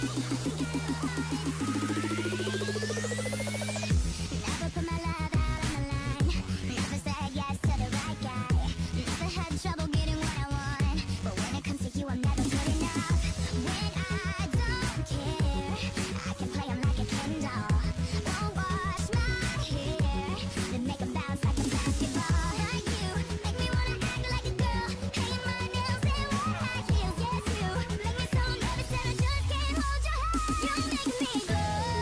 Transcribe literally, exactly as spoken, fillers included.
Never put my love out on the line. Never said yes to the right guy. Never had trouble getting what I want. But when it comes to you, I'm never good enough. When I don't care, I can play 'em like a Ken doll. Won't wash my hair, then make 'em bounce like a basketball. Like you, make me wanna act like a girl. Hanging my nails and wear high heels. Yes, you make me so nervous that I just can't hold your hand. You make me glow.